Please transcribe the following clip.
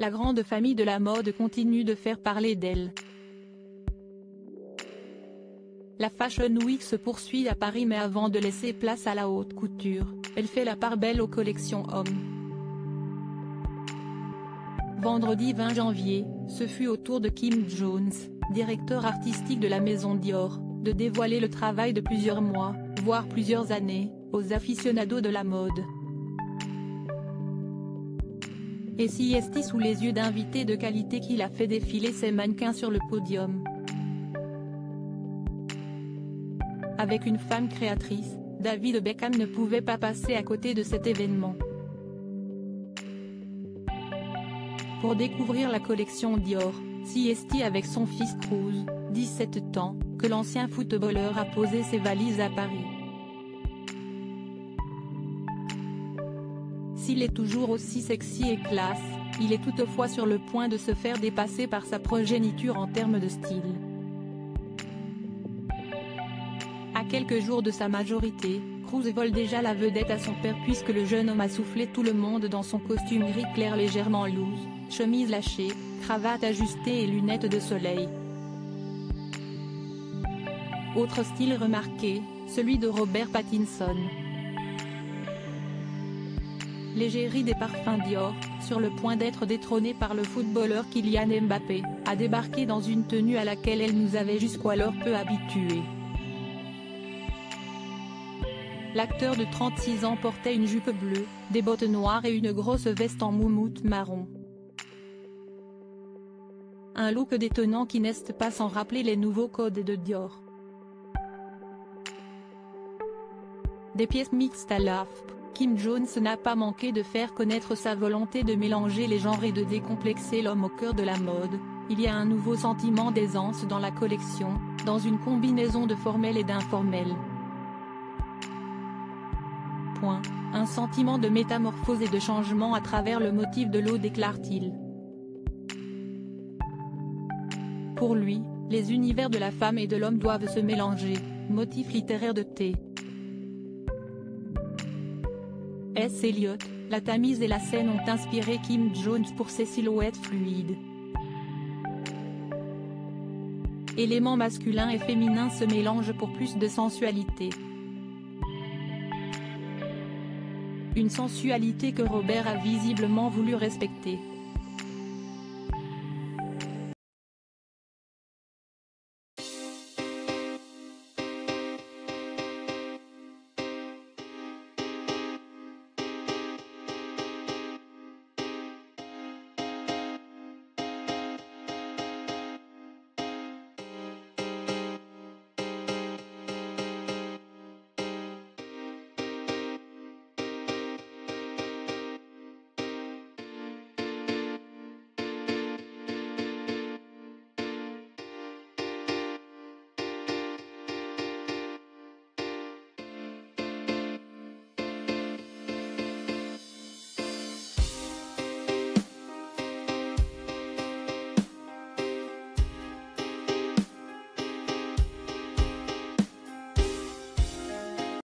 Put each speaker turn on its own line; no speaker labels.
la grande famille de la mode continue de faire parler d'elle. La Fashion Week se poursuit à Paris, mais avant de laisser place à la haute couture, elle fait la part belle aux collections hommes. Vendredi 20 janvier, ce fut au tour de Kim Jones, directeur artistique de la maison Dior, de dévoiler le travail de plusieurs mois, voire plusieurs années, aux aficionados de la mode. Et CST sous les yeux d'invités de qualité qu'il a fait défiler ses mannequins sur le podium. Avec une femme créatrice, David Beckham ne pouvait pas passer à côté de cet événement. Pour découvrir la collection Dior, CST avec son fils Cruz, 17 ans, que l'ancien footballeur a posé ses valises à Paris. S'il est toujours aussi sexy et classe, il est toutefois sur le point de se faire dépasser par sa progéniture en termes de style. À quelques jours de sa majorité, Cruz vole déjà la vedette à son père puisque le jeune homme a soufflé tout le monde dans son costume gris clair légèrement loose, chemise lâchée, cravate ajustée et lunettes de soleil. Autre style remarqué, celui de Robert Pattinson. L'égérie des parfums Dior, sur le point d'être détrônée par le footballeur Kylian Mbappé, a débarqué dans une tenue à laquelle elle nous avait jusqu'alors peu habitués. L'acteur de 36 ans portait une jupe bleue, des bottes noires et une grosse veste en moumoute marron. Un look détonnant qui n'est pas sans rappeler les nouveaux codes de Dior. Des pièces mixtes à l'AFP, Kim Jones n'a pas manqué de faire connaître sa volonté de mélanger les genres et de décomplexer l'homme au cœur de la mode. Il y a un nouveau sentiment d'aisance dans la collection, dans une combinaison de formel et d'informel. Un sentiment de métamorphose et de changement à travers le motif de l'eau, déclare-t-il. Pour lui, les univers de la femme et de l'homme doivent se mélanger, motif littéraire de T. S. Eliot, la Tamise et la Seine ont inspiré Kim Jones pour ses silhouettes fluides. Éléments masculins et féminins se mélangent pour plus de sensualité. Une sensualité que Robert a visiblement voulu respecter.